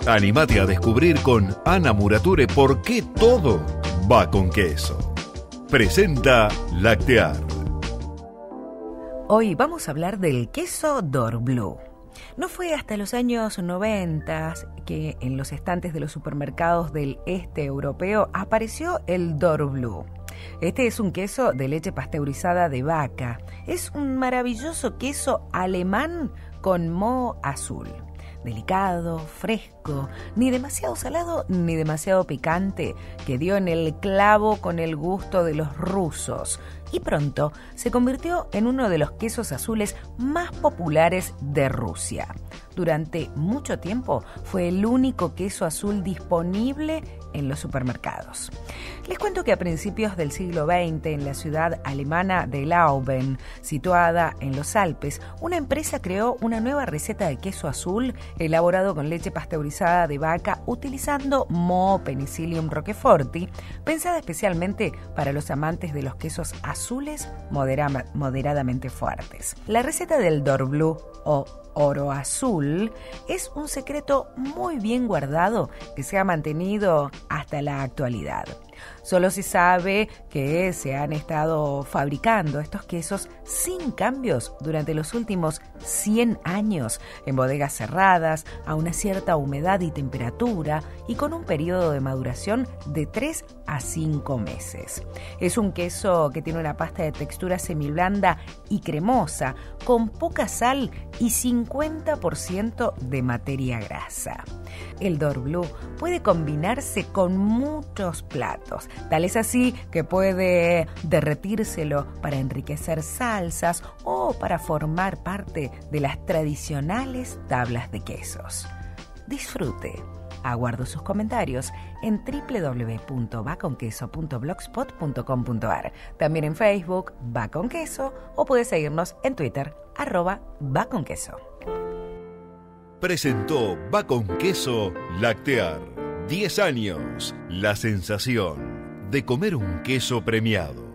Anímate a descubrir con Ana Murature por qué todo va con queso. Presenta Lactear. Hoy vamos a hablar del queso D'Or Blue. No fue hasta los años 90 que en los estantes de los supermercados del este europeo apareció el D'Or Blue. Este es un queso de leche pasteurizada de vaca. Es un maravilloso queso alemán con moho azul. Delicado, fresco, ni demasiado salado ni demasiado picante, que dio en el clavo con el gusto de los rusos y pronto se convirtió en uno de los quesos azules más populares de Rusia. Durante mucho tiempo fue el único queso azul disponible en los supermercados. Les cuento que a principios del siglo XX, en la ciudad alemana de Lauben, situada en los Alpes, una empresa creó una nueva receta de queso azul elaborado con leche pasteurizada de vaca utilizando moho Penicillium roqueforti, pensada especialmente para los amantes de los quesos azules moderadamente fuertes. La receta del D'Or Blue o oro azul es un secreto muy bien guardado que se ha mantenido hasta la actualidad. Solo se sabe que se han estado fabricando estos quesos sin cambios durante los últimos 100 años, en bodegas cerradas, a una cierta humedad y temperatura y con un periodo de maduración de 3 a 5 meses. Es un queso que tiene una pasta de textura semiblanda y cremosa, con poca sal y 50% de materia grasa. El D'Or Blue puede combinarse con muchos platos. Tal es así que puede derretírselo para enriquecer salsas o para formar parte de las tradicionales tablas de quesos. Disfrute. Aguardo sus comentarios en www.vaconqueso.blogspot.com.ar. También en Facebook, Va con Queso, o puede seguirnos en Twitter, @vaconqueso. Presentó Va con Queso Lactear. 10 años. La sensación de comer un queso premiado.